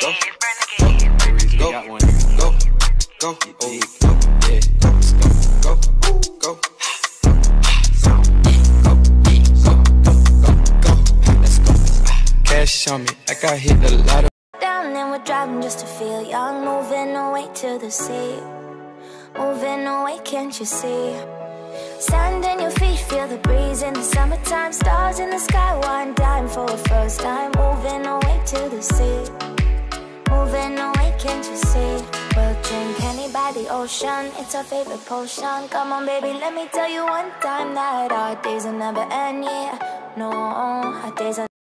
Go, got one. Go, go, oh, go, yeah, go, go, go, go, let's go. Cash on me, like I hit a lot of. Down and we're driving just to feel young, moving away to the sea, moving away, can't you see? Sand in your feet, feel the breeze in the summertime, stars in the sky, one dime for a first time, moving away to the sea, moving away, can't you see? We'll drink honey by the ocean, it's our favorite potion. Come on baby, let me tell you one time that our days will never end, yeah. No, our days are